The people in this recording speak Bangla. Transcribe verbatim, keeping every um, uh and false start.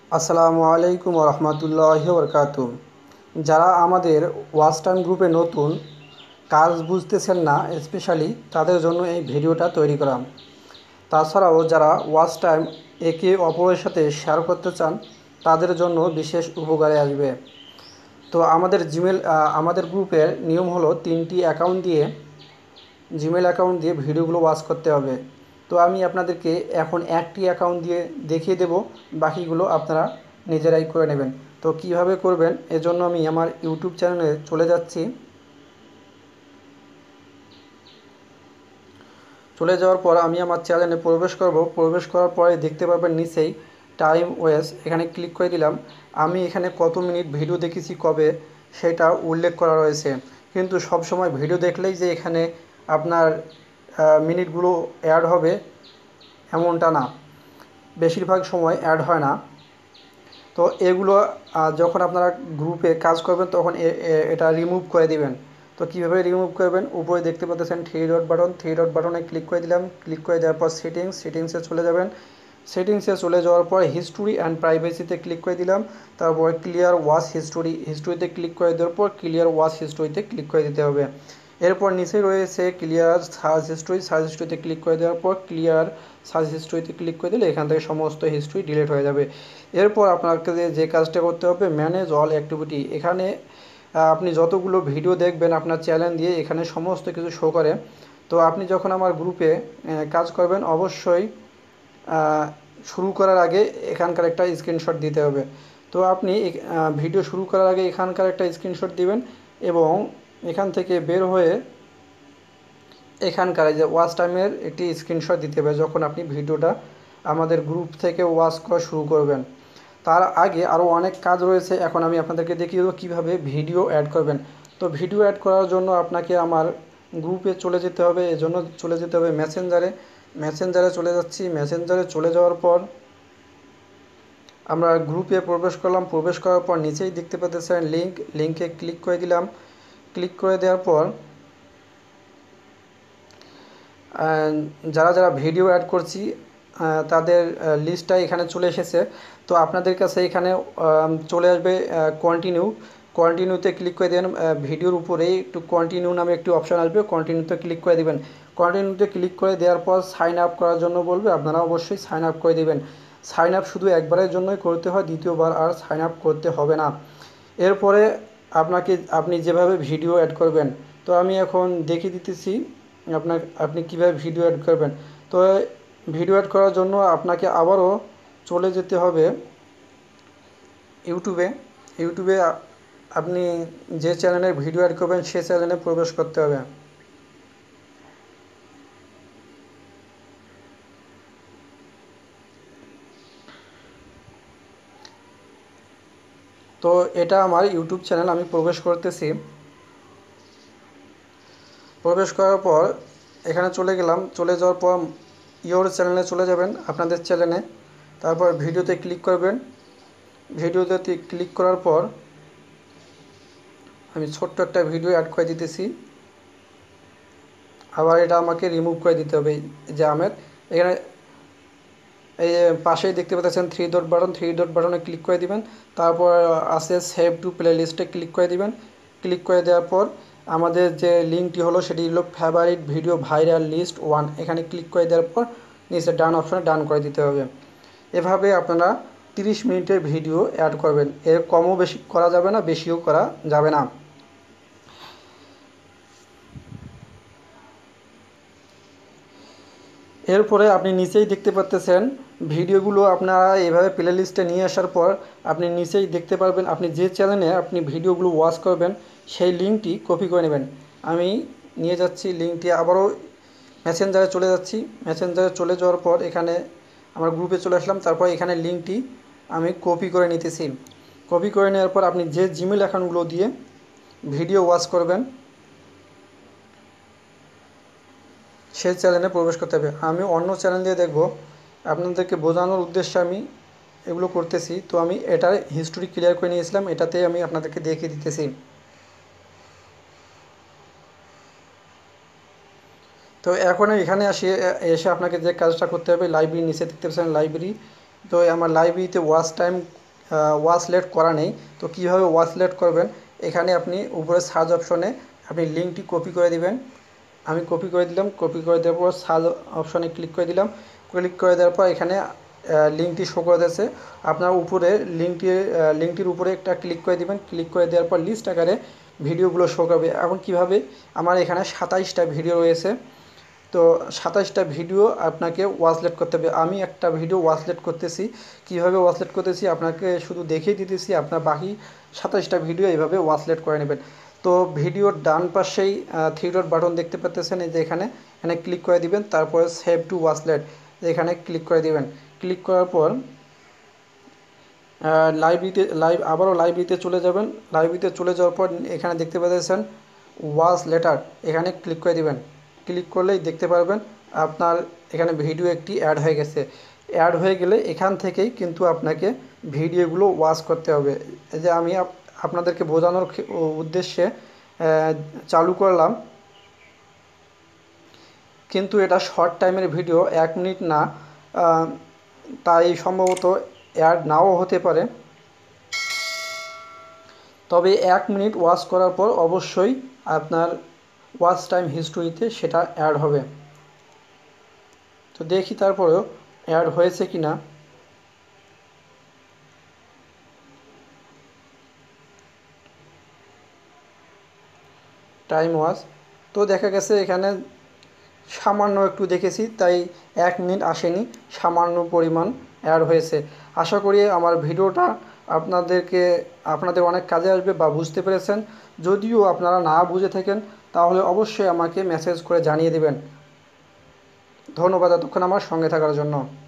আসসালামু আলাইকুম রহমতুল্লাহি বরকাতুহ। যারা আমাদের ওয়াচ টাইম গ্রুপে নতুন, কাজ বুঝতেছেন না, স্পেশালি তাদের জন্য এই ভিডিওটা তৈরি করা। তাছাড়াও যারা ওয়াচ টাইম একে অপরের সাথে শেয়ার করতে চান, তাদের জন্য বিশেষ উপকারে আসবে। তো আমাদের জিমেল আমাদের গ্রুপের নিয়ম হলো তিনটি অ্যাকাউন্ট দিয়ে জিমেল অ্যাকাউন্ট দিয়ে ভিডিওগুলো ওয়াচ করতে হবে। তো আমি আপনাদেরকে এখন একটি অ্যাকাউন্ট দিয়ে দেখিয়ে দেব, বাকিগুলো আপনারা নিজেরাই করে নেবেন। তো কিভাবে করবেন, এজন্য আমি আমার ইউটিউব চ্যানেলে চলে যাচ্ছি। চলে যাওয়ার পর আমি আমার চ্যানেলে প্রবেশ করব। প্রবেশ করার পরে দেখতে পাবেন নিচেই টাইম ওয়েস্ট, এখানে ক্লিক করে দিলাম। আমি এখানে কত মিনিট ভিডিও দেখেছি কবে সেটা উল্লেখ করা রয়েছে, কিন্তু সব সময় ভিডিও দেখলেই যে এখানে আপনার মিনিটগুলো অ্যাড হবে এমনটা না, বেশিরভাগ সময় অ্যাড হয় না। তো এগুলো যখন আপনারা গ্রুপে কাজ করবেন তখন এটা রিমুভ করে দিবেন। তো কীভাবে রিমুভ করবেন, উপরে দেখতে পাচ্ছেন three dot button, three dot বাটনে ক্লিক করে দিলাম। ক্লিক করে দেওয়ার পর সেটিংস, সেটিংসে চলে যাবেন। সেটিংসে চলে যাওয়ার পর হিস্টোরি অ্যান্ড প্রাইভেসিতে ক্লিক করে দিলাম। তারপর ক্লিয়ার ওয়াচ হিস্টোরি, হিস্টোরিতে ক্লিক করে দেওয়ার পর ক্লিয়ার ওয়াচ হিস্টোরিতে ক্লিক করে দিতে হবে। এরপর নিচে রয়েছে ক্লিয়ার সার্চ হিস্টোরি, সার্চ হিস্টোরিতে ক্লিক করে দেওয়ার পর ক্লিয়ার সার্চ হিস্টোরিতে ক্লিক করে দিলে এখান থেকে সমস্ত হিস্ট্রি ডিলিট হয়ে যাবে। এরপর আপনাকে যে কাজটা করতে হবে, ম্যানেজ অল অ্যাক্টিভিটি। এখানে আপনি যতগুলো ভিডিও দেখবেন আপনার চ্যানেল দিয়ে এখানে সমস্ত কিছু শো করে। তো আপনি যখন আমার গ্রুপে কাজ করবেন অবশ্যই শুরু করার আগে এখানকার একটা স্ক্রিনশট দিতে হবে। তো আপনি ভিডিও শুরু করার আগে এখানকার একটা স্ক্রিনশট দিবেন এবং এখান থেকে বের হয়ে এখানকার যে ওয়াচ টাইমের একটি স্ক্রিনশট দিতে হবে যখন আপনি ভিডিওটা আমাদের গ্রুপ থেকে ওয়াচ করা শুরু করবেন। তার আগে আরও অনেক কাজ রয়েছে, এখন আমি আপনাদেরকে দেখিয়ে দেবো কীভাবে ভিডিও অ্যাড করবেন। তো ভিডিও অ্যাড করার জন্য আপনাকে আমার গ্রুপে চলে যেতে হবে, এজন্য চলে যেতে হবে মেসেঞ্জারে। মেসেঞ্জারে চলে যাচ্ছি। মেসেঞ্জারে চলে যাওয়ার পর আমরা গ্রুপে প্রবেশ করলাম। প্রবেশ করার পর নিচেই দেখতে পাচ্ছেন লিঙ্ক, লিঙ্কে ক্লিক করে দিলাম। ক্লিক করে দেওয়ার পর যারা যারা ভিডিও অ্যাড করছি তাদের লিস্টটা এখানে চলে এসেছে। তো আপনাদের কাছে এখানে চলে আসবে কন্টিনিউ, কন্টিনিউতে ক্লিক করে দেবেন। ভিডিওর উপরেই একটু কন্টিনিউ নামে একটি অপশান আসবে, কন্টিনিউতে ক্লিক করে দেবেন। কন্টিনিউতে ক্লিক করে দেওয়ার পর সাইন আপ করার জন্য বলবে, আপনারা অবশ্যই সাইন আপ করে দেবেন। সাইন আপ শুধু একবারের জন্যই করতে হয়, দ্বিতীয়বার আর সাইন আপ করতে হবে না। এরপরে আপনাকে আপনি যেভাবে ভিডিও অ্যাড করবেন, তো আমি এখন দেখিয়ে দিতেছি আপনার আপনি কীভাবে ভিডিও অ্যাড করবেন। তো ভিডিও অ্যাড করার জন্য আপনাকে আবারও চলে যেতে হবে ইউটিউবে। ইউটিউবে আপনি যে চ্যানেলে ভিডিও অ্যাড করবেন সে চ্যানেলে প্রবেশ করতে হবে। তো এটা আমার ইউটিউব চ্যানেল, আমি প্রবেশ করতেছি। প্রবেশ করার পর এখানে চলে গেলাম। চলে যাওয়ার পর ইয়োর চ্যানেলে চলে যাবেন, আপনাদের চ্যানেলে। তারপর ভিডিওতে ক্লিক করবেন। ভিডিওতে ক্লিক করার পর আমি ছোট্ট একটা ভিডিও অ্যাড করে দিতেছি। আবার এটা আমাকে রিমুভ করে দিতে হবে। যে আমের এখানে এই পাশেই দেখতে পাচ্ছেন three dot button, three dot বাটনে ক্লিক করে দিবেন। তারপর আছে সেভ টু প্লে লিস্টে ক্লিক করে দিবেন। ক্লিক করে দেওয়ার পর আমাদের যে লিঙ্কটি হলো সেটি হলো favourite video viral list one, এখানে ক্লিক করে দেওয়ার পর নিচে ডান অপশানে ডান করে দিতে হবে। এভাবে আপনারা তিরিশ মিনিটের ভিডিও অ্যাড করবেন। এর কমও বেশি করা যাবে না, বেশিও করা যাবে না। এরপরে আপনি নিচেই দেখতে পাচ্ছেন ভিডিওগুলো আপনারা এভাবে প্লে লিস্টে নিয়ে আসার পর আপনি নিচেই দেখতে পারবেন আপনি যে চ্যানেলে আপনি ভিডিওগুলো ওয়াচ করবেন সেই লিঙ্কটি কপি করে নেবেন। আমি নিয়ে যাচ্ছি লিঙ্কটি, আবারও মেসেঞ্জারে চলে যাচ্ছি। মেসেঞ্জারে চলে যাওয়ার পর এখানে আমার গ্রুপে চলে আসলাম। তারপর এখানে লিঙ্কটি আমি কপি করে নিতেছি। কপি করে নেওয়ার পর আপনি যে জিমেল অ্যাকাউন্টগুলো দিয়ে ভিডিও ওয়াচ করবেন সেই চ্যানেলে প্রবেশ করতে হবে। আমি অন্য চ্যানেল দিয়ে দেখব, আপনাদেরকে বোঝানোর উদ্দেশ্যে আমি এগুলো করতেছি। তো আমি এটার হিস্টোরি ক্লিয়ার করে নিয়েছিলাম, এটাতে আমি আপনাদেরকে দেখিয়ে দিতেছি। তো এখন এখানে আসি, এসে আপনাকে যে কাজটা করতে হবে লাইব্রেরি, নিচে দেখতে পাচ্ছেন লাইব্রেরি। তো আমার লাইব্রেরিতে ওয়াচ টাইম ওয়াচলেট করা নেই। তো কীভাবে ওয়াচলেট করবেন, এখানে আপনি উপরে সার্চ অপশনে আপনি লিঙ্কটি কপি করে দিবেন। আমি কপি করে দিলাম, কপি করে দেওয়ার পর সার্চ অপশনে ক্লিক করে দিলাম। ক্লিক করে দেওয়ার পর এখানে লিঙ্কটি শো করে দিয়েছে। আপনার উপরে লিঙ্কটির লিঙ্কটির উপরে একটা ক্লিক করে দিবেন। ক্লিক করে দেওয়ার পর লিস্ট আকারে ভিডিওগুলো শো করবে। এখন কীভাবে, আমার এখানে সাতাইশটা ভিডিও রয়েছে। তো সাতাইশটা ভিডিও আপনাকে ওয়াচলেট করতে হবে। আমি একটা ভিডিও ওয়াচলেট করতেছি, কিভাবে ওয়াচলেট করতেছি আপনাকে শুধু দেখিয়ে দিতেছি। আপনার বাকি সাতাইশটা ভিডিও এইভাবে ওয়াচলেট করে নেবেন। তো ভিডিওর ডান পাশেই থ্রি ডট বাটন দেখতে পাচ্ছেন, এই যে এখানে এখানে ক্লিক করে দিবেন। তারপরে সেভ টু ওয়াচলেট এখানে ক্লিক করে দিবেন। ক্লিক করার পর লাইব্রেরিতে লাইভ আবারও লাইব্রেরিতে চলে যাবেন। লাইব্রেরিতে চলে যাওয়ার পর এখানে দেখতে পাচ্ছেন ওয়াচ লেটার, এখানে ক্লিক করে দিবেন। ক্লিক করলেই দেখতে পারবেন আপনার এখানে ভিডিও একটি অ্যাড হয়ে গেছে। অ্যাড হয়ে গেলে এখান থেকেই কিন্তু আপনাকে ভিডিওগুলো ওয়াচ করতে হবে। এই যে আমি আপনাদেরকে বোঝানোর উদ্দেশ্যে চালু করলাম, কিন্তু এটা শর্ট টাইমের ভিডিও, এক মিনিট না, তাই সম্ভবত অ্যাড নাও হতে পারে। তবে এক মিনিট ওয়াচ করার পর অবশ্যই আপনার ওয়াচ টাইম হিস্টোরিতে সেটা অ্যাড হবে। তো দেখি তারপরেও অ্যাড হয়েছে কি না। টাইম ওয়াচ, তো দেখা গেছে এখানে সামান্য একটু দেখেছি, তাই এক মিনিট আসেনি, সামান্য পরিমাণ অ্যাড হয়েছে। আশা করি আমার ভিডিওটা আপনাদেরকে আপনাদের অনেক কাজে আসবে বা বুঝতে পেরেছেন। যদিও আপনারা না বুঝে থাকেন তাহলে অবশ্যই আমাকে মেসেজ করে জানিয়ে দেবেন। ধন্যবাদ এতক্ষণ আমার সঙ্গে থাকার জন্য।